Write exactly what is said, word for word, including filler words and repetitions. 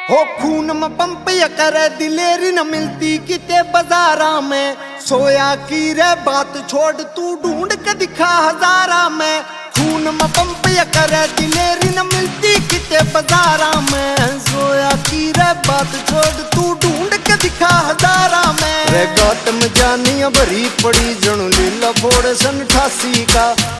हो खून में पंप या करे दिलेरी न मिलती किते बाजारा में। सोया की रे बात छोड़ तू ढूंढ के दिखा हजारा में। खून में पंप या करे दिलेरी न मिलती किते बाजारा में। सोया की रे बात छोड़ तू ढूंढ के दिखा हजारा में। रे गाट में जानिया भरी पड़ी जणु लीला फोड़ सन अठासी का।